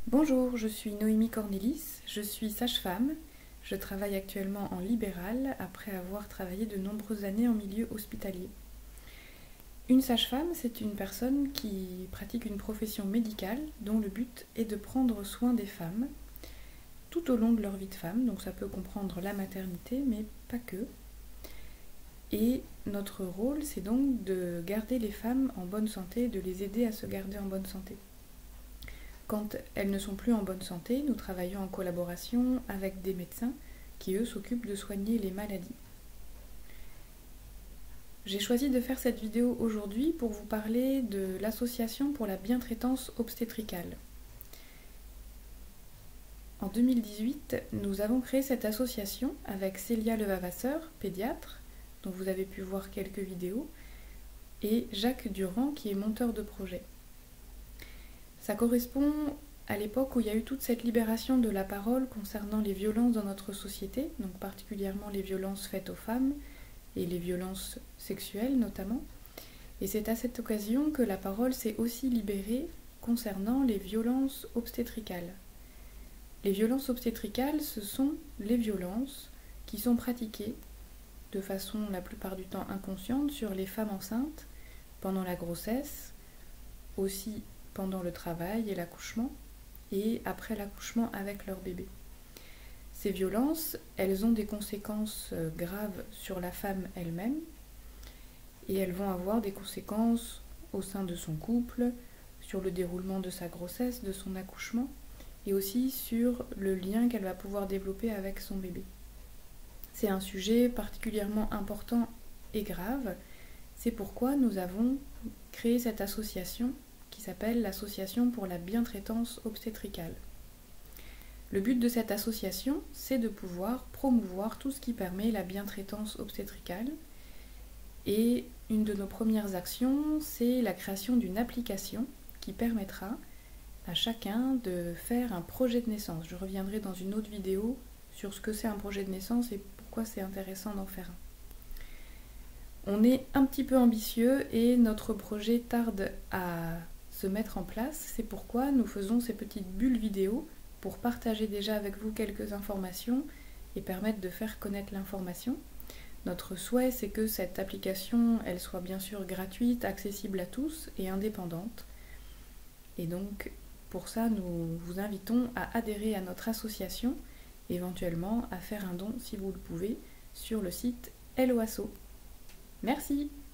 Bonjour, je suis Noémie Cornélis, je suis sage-femme. Je travaille actuellement en libéral après avoir travaillé de nombreuses années en milieu hospitalier. Une sage-femme, c'est une personne qui pratique une profession médicale dont le but est de prendre soin des femmes tout au long de leur vie de femme, donc ça peut comprendre la maternité, mais pas que. Et notre rôle, c'est donc de garder les femmes en bonne santé, de les aider à se garder en bonne santé. Quand elles ne sont plus en bonne santé, nous travaillons en collaboration avec des médecins qui, eux, s'occupent de soigner les maladies. J'ai choisi de faire cette vidéo aujourd'hui pour vous parler de l'Association pour la bientraitance obstétricale. En 2018, nous avons créé cette association avec Célia Levavasseur, pédiatre, dont vous avez pu voir quelques vidéos, et Jacques Durand, qui est monteur de projet. Ça correspond à l'époque où il y a eu toute cette libération de la parole concernant les violences dans notre société, donc particulièrement les violences faites aux femmes et les violences sexuelles notamment. Et c'est à cette occasion que la parole s'est aussi libérée concernant les violences obstétricales. Les violences obstétricales, ce sont les violences qui sont pratiquées de façon la plupart du temps inconsciente sur les femmes enceintes pendant la grossesse, aussi pendant le travail et l'accouchement, et après l'accouchement avec leur bébé. Ces violences, elles ont des conséquences graves sur la femme elle-même, et elles vont avoir des conséquences au sein de son couple, sur le déroulement de sa grossesse, de son accouchement, et aussi sur le lien qu'elle va pouvoir développer avec son bébé. C'est un sujet particulièrement important et grave. C'est pourquoi nous avons créé cette association qui s'appelle l'Association pour la bientraitance obstétricale. Le but de cette association, c'est de pouvoir promouvoir tout ce qui permet la bientraitance obstétricale. Et une de nos premières actions, c'est la création d'une application qui permettra à chacun de faire un projet de naissance. Je reviendrai dans une autre vidéo sur ce que c'est un projet de naissance et pourquoi c'est intéressant d'en faire un. On est un petit peu ambitieux et notre projet tarde à se mettre en place. C'est pourquoi nous faisons ces petites bulles vidéo pour partager déjà avec vous quelques informations et permettre de faire connaître l'information. Notre souhait, c'est que cette application, elle soit bien sûr gratuite, accessible à tous et indépendante. Et donc, pour ça, nous vous invitons à adhérer à notre association, éventuellement à faire un don, si vous le pouvez, sur le site Helloasso. Merci!